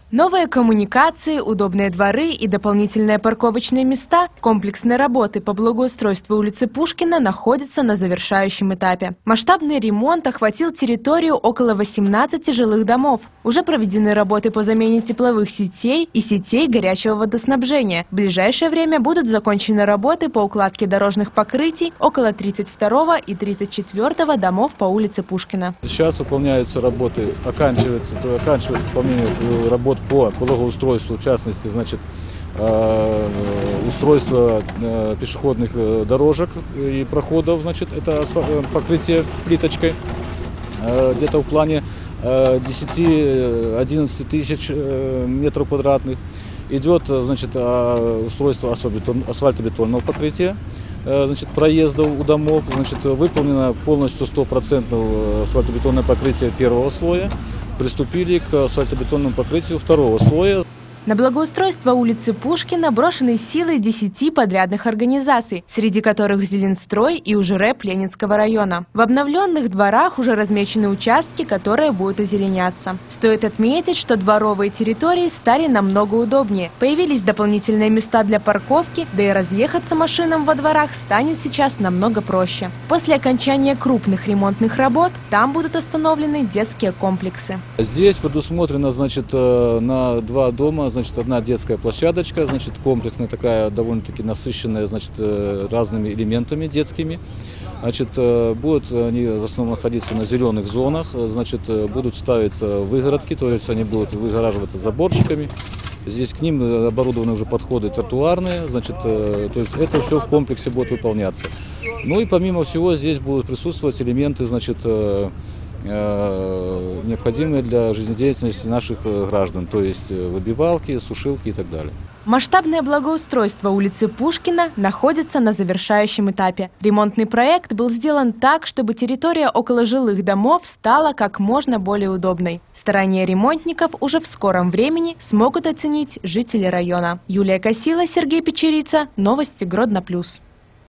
Новые коммуникации, удобные дворы и дополнительные парковочные места, комплексные работы по благоустройству улицы Пушкина находятся на завершающем этапе. Масштабный ремонт охватил территорию около 18 жилых домов. Уже проведены работы по замене тепловых сетей и сетей горячего водоснабжения. В ближайшее время будут закончены работы по укладке дорожных покрытий около 32 и 34 домов по улице Пушкина. Сейчас выполняются работы, оканчивается выполнение работ по благоустройству, в частности, устройство пешеходных дорожек и проходов, это покрытие плиточкой, где-то в плане 10-11 тысяч метров квадратных. Идет, устройство асфальтобетонного покрытия, проездов у домов, выполнено полностью 100% асфальтобетонное покрытие первого слоя. Приступили к асфальтобетонному покрытию второго слоя. На благоустройство улицы Пушкина брошены силы 10 подрядных организаций, среди которых Зеленстрой и УЖРЭП Ленинского района. В обновленных дворах уже размечены участки, которые будут озеленяться. Стоит отметить, что дворовые территории стали намного удобнее. Появились дополнительные места для парковки, да и разъехаться машинам во дворах станет сейчас намного проще. После окончания крупных ремонтных работ там будут установлены детские комплексы. Здесь предусмотрено, на 2 дома, одна детская площадочка, комплексная такая, довольно-таки насыщенная, разными элементами детскими. Будут они в основном находиться на зеленых зонах, будут ставиться выгородки, то есть они будут выгораживаться заборчиками. Здесь к ним оборудованы уже подходы тротуарные, то есть это все в комплексе будет выполняться. Ну и помимо всего здесь будут присутствовать элементы, необходимые для жизнедеятельности наших граждан, то есть выбивалки, сушилки и так далее. Масштабное благоустройство улицы Пушкина находится на завершающем этапе. Ремонтный проект был сделан так, чтобы территория около жилых домов стала как можно более удобной. Старания ремонтников уже в скором времени смогут оценить жители района. Юлия Косила, Сергей Печерица. Новости Гродно+.